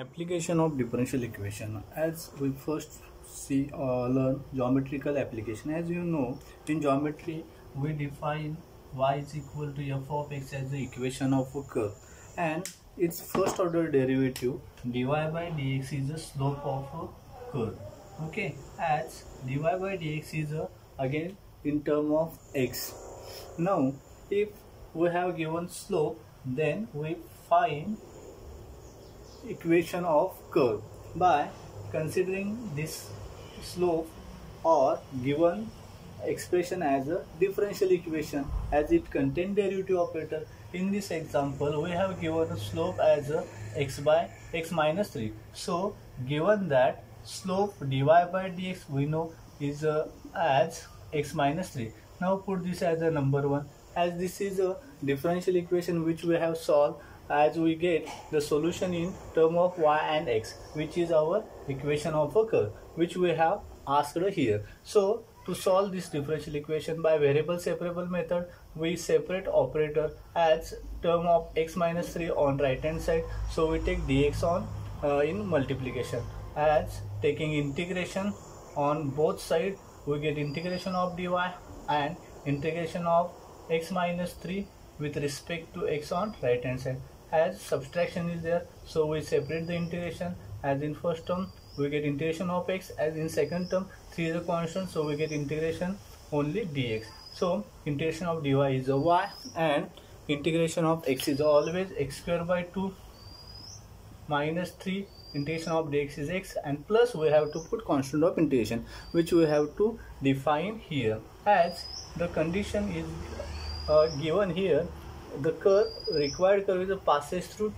Application of differential equation. As we first learn geometrical application. As you know, in geometry we define y is equal to f of x as the equation of a curve, and its first order derivative dy by dx is the slope of a curve. Okay, as dy by dx is again in term of x. Now, if we have given slope, then we find equation of curve by considering this slope or given expression as a differential equation, as it contains derivative operator. In this example we have given a slope as a x by x minus 3. So given that slope dy by dx we know is as x minus 3. Now put this as a number 1, as this is a differential equation which we have solved, as we get the solution in term of y and x, which is our equation of a curve, which we have asked here. So to solve this differential equation by variable separable method, we separate operator as term of x minus 3 on right hand side. So we take dx on in multiplication, as taking integration on both sides we get integration of dy and integration of x minus 3 with respect to x on right hand side. As subtraction is there, so we separate the integration, as in first term we get integration of x, as in second term 3 is a constant, so we get integration only dx. So integration of dy is a y, and integration of x is always x square by 2 minus 3, integration of dx is x, and plus we have to put constant of integration, which we have to define here. As the condition is given here, the required curve is passes through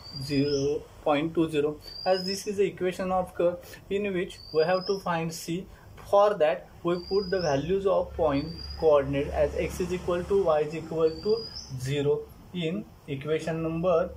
0.20, as this is the equation of curve in which we have to find c. For that we put the values of point coordinate as x is equal to y is equal to 0 in equation number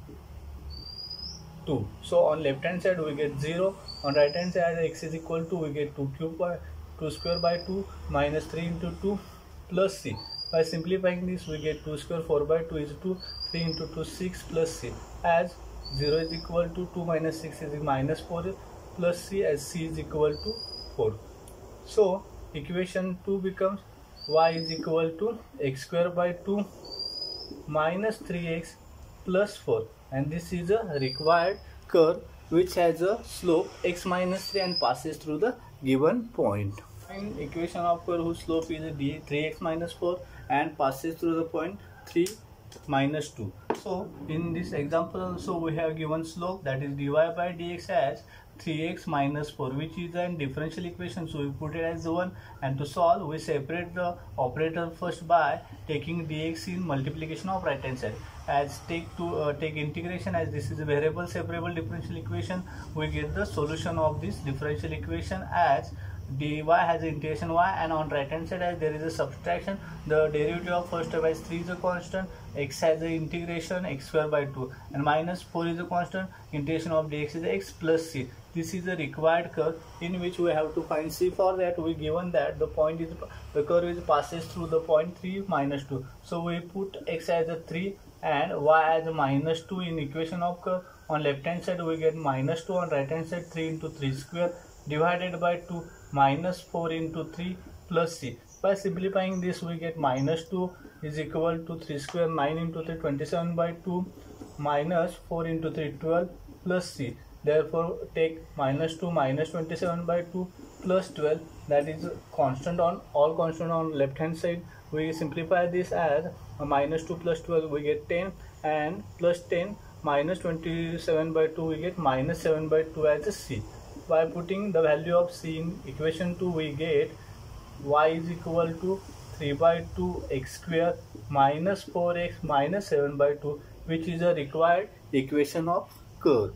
2. So on left hand side we get 0, on right hand side x is equal to we get 2 square by 2 minus 3 into 2 plus c. By simplifying this we get 2 square 4 by 2 is 2, 3 into 2 6 plus c, as 0 is equal to 2 minus 6 is minus 4 plus c, as c is equal to 4. So equation 2 becomes y is equal to x square by 2 minus 3x plus 4, and this is a required curve which has a slope x minus 3 and passes through the given point. Find equation of curve whose slope is 3x minus 4 and passes through the point 3 minus 2. So in this example also we have given slope, that is dy by dx as 3x minus 4, which is a differential equation, so we put it as 1, and to solve we separate the operator first by taking dx in multiplication of right hand side, as take integration, as this is a variable separable differential equation, we get the solution of this differential equation, as dy has integration y, and on right hand side as there is a subtraction, the derivative of first term as 3 is a constant, x has the integration x square by 2, and minus 4 is a constant, integration of dx is x plus c. This is the required curve in which we have to find c. For that we given that the curve is passes through the point 3 minus 2, so we put x as a 3 and y as a minus 2 in equation of curve. On left hand side we get minus 2, on right hand side 3 into 3 square divided by 2 minus 4 into 3 plus c. By simplifying this we get minus 2 is equal to 3 square, 9 into 3 27 by 2 minus 4 into 3 12 plus c. Therefore take minus 2 minus 27 by 2 plus 12, that is constant on all constant on left hand side. We simplify this as minus 2 plus 12 we get 10, and plus 10 minus 27 by 2 we get minus 7 by 2 as a c. By putting the value of c in equation 2 we get y is equal to 3 by 2 x square minus 4x minus 7 by 2, which is a required equation of curve.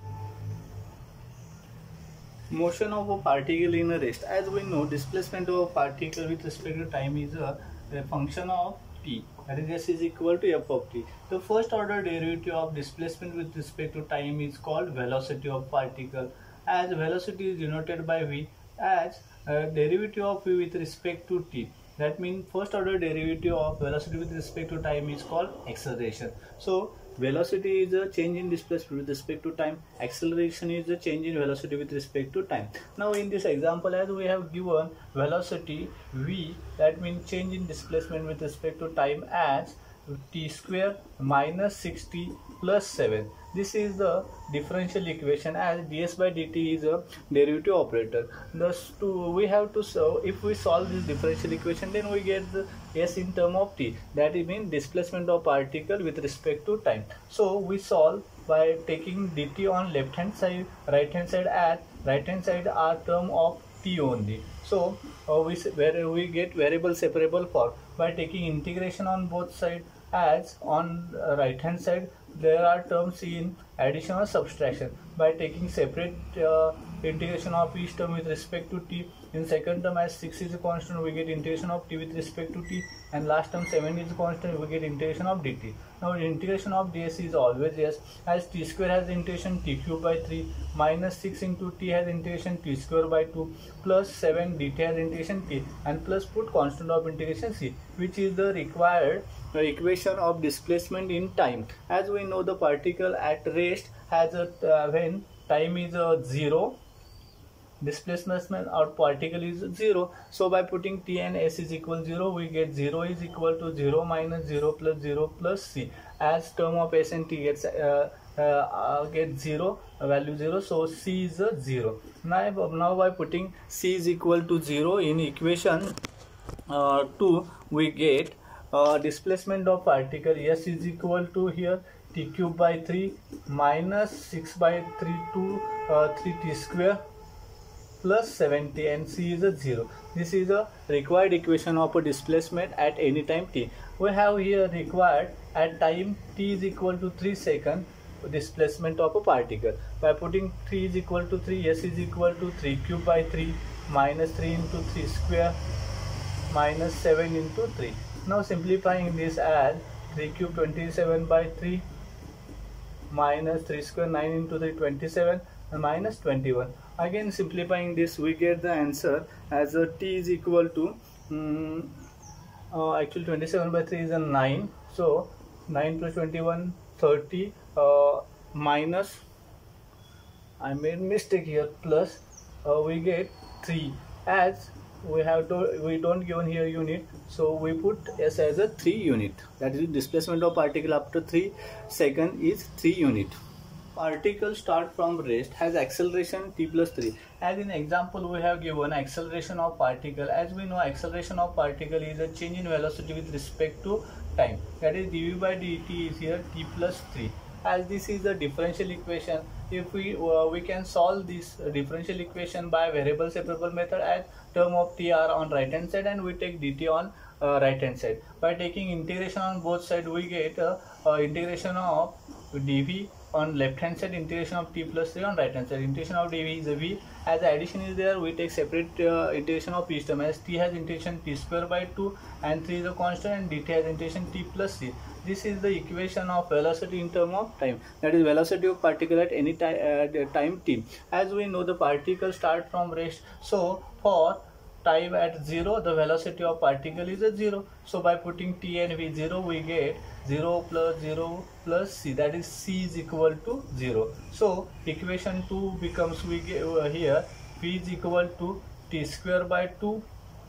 Motion of a particle in a rest. As we know, displacement of a particle with respect to time is a function of t, that is s is equal to f of t. The first order derivative of displacement with respect to time is called velocity of particle, as velocity is denoted by v, as derivative of v with respect to t. That means first order derivative of velocity with respect to time is called acceleration. So Velocity is a change in displacement with respect to time. Acceleration is a change in velocity with respect to time. Now in this example, as we have given velocity v, that means change in displacement with respect to time as t square minus 60 plus 7. This is the differential equation, as ds by dt is a derivative operator. Thus we have to solve, if we solve this differential equation, then we get the s in term of t, that is mean displacement of particle with respect to time. So we solve by taking dt on left hand side, right hand side, at right hand side are term of t only. So we get variable separable form by taking integration on both sides, as on right hand side there are terms in addition or subtraction. By taking separate integration of each term with respect to t, in second term as 6 is a constant, we get integration of t with respect to t, and last term 7 is a constant, we get integration of dt. Now integration of ds is always yes, as t square has integration t cube by 3 minus 6 into t has integration t square by 2 plus 7 dt has integration t, and plus put constant of integration c, which is the required equation of displacement in time. As we know, the particle at rest has a when time is 0, displacement or particle is 0. So by putting t and s is equal 0, we get 0 is equal to 0 minus 0 plus c, as term of s and t gets 0, value 0, so c is 0. Now by putting c is equal to 0 in equation 2, we get displacement of particle s is equal to here t cube by 3 minus 6 by 3 to 3t square plus 70, and c is 0. This is a required equation of a displacement at any time t. We have here required at time t is equal to 3 seconds displacement of a particle. By putting 3 is equal to 3, s is equal to 3 cube by 3 minus 3 into 3 square minus 7 into 3. Now simplifying this as 3 cube 27 by 3 minus 3 square 9 into 3 27 and minus 21. Again simplifying this, we get the answer as t is equal to actually 27 by 3 is a 9, so 9 plus 21 30 minus, I made mistake here, plus we get 3, as we don't given here unit, so we put s as a 3 unit, that is displacement of particle after 3 seconds is 3 unit. Particle start from rest has acceleration t plus 3. As in example we have given acceleration of particle. As we know, acceleration of particle is a change in velocity with respect to time, that is dv by dt is here t plus 3. As this is the differential equation, if we can solve this differential equation by variable separable method, as term of t are on right hand side and we take dt on right hand side. By taking integration on both sides, we get integration of dv on left hand side, integration of t plus 3 on right hand side. Integration of dv is a v, as addition is there, we take separate integration of each term, as t has integration t square by 2 and 3 is a constant, and dt has integration t plus 3. This is the equation of velocity in term of time, that is velocity of particle at any time t. As we know, the particle start from rest, so for time at 0 the velocity of particle is a 0. So by putting t and v 0, we get 0 plus c, that is c is equal to 0. So equation 2 becomes, we get here v is equal to t square by 2,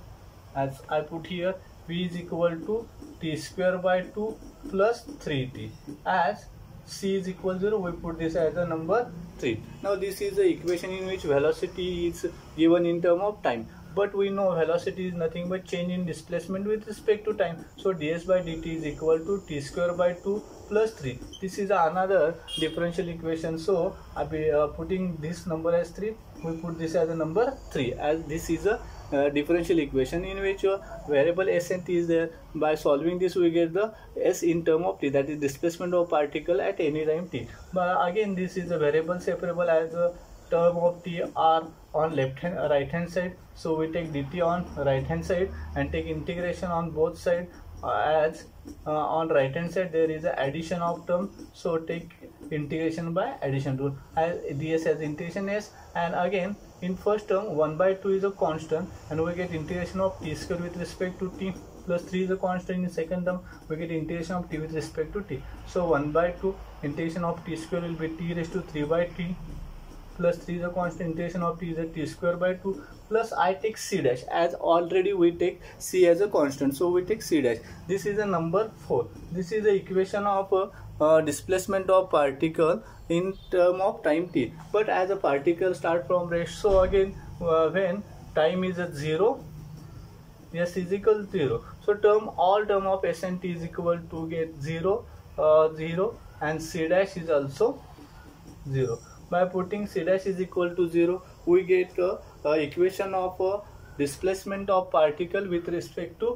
as I put here v is equal to t square by 2 plus 3t, as c is equal to 0, we put this as a number 3. Now this is the equation in which velocity is given in term of time, but we know velocity is nothing but change in displacement with respect to time. So ds by dt is equal to t square by 2 plus 3. This is another differential equation, so I be putting this number as 3, we put this as a number 3, as this is a differential equation in which variable s and t is there. By solving this, we get the s in term of t, that is displacement of particle at any time t. But again, this is a variable separable, as a term of t are on right hand side, so we take dt on right hand side and take integration on both sides, as on right hand side there is a addition of term, so take integration by addition rule, as ds as integration s, and again in first term 1 by 2 is a constant, and we get integration of t square with respect to t, plus 3 is a constant in second term, we get integration of t with respect to t. So 1 by 2 integration of t square will be t raised to 3 by t, plus 3 is a constant, integration of t is a t square by 2, plus I take c dash, as already we take c as a constant, so we take c dash. This is a number 4. This is the equation of displacement of particle in term of time t. But as a particle start from rest, so again when time is at 0, s is equal to 0, so all term of s and t is equal to get 0, 0, and c dash is also 0. By putting c dash is equal to 0, we get equation of displacement of particle with respect to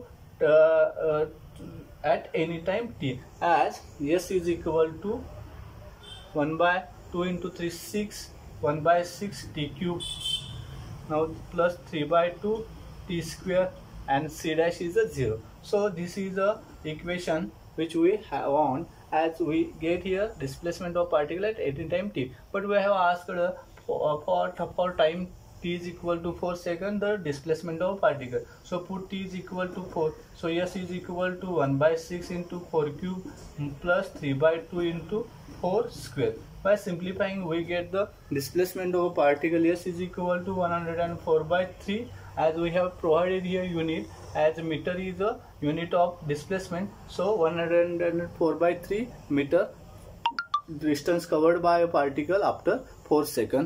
at any time t, as s is equal to 1 by 2 into 3 6, 1 by 6 t cube, now plus 3 by 2 t square, and c dash is a 0. So this is a equation which we want, as we get here displacement of particle at any time t, but we have asked for time t is equal to 4 seconds the displacement of particle. So put t is equal to 4, so s is equal to 1 by 6 into 4 cube plus 3 by 2 into 4 square. By simplifying, we get the displacement of a particle s is equal to 104 by 3, as we have provided here unit, as meter is a unit of displacement, so 104 by 3 meter distance covered by a particle after 4 seconds.